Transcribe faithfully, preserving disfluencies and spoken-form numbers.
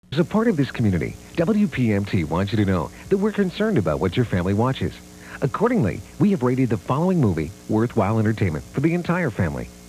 As a part of this community, W P M T wants you to know that we're concerned about what your family watches. Accordingly, we have rated the following movie worthwhile entertainment for the entire family.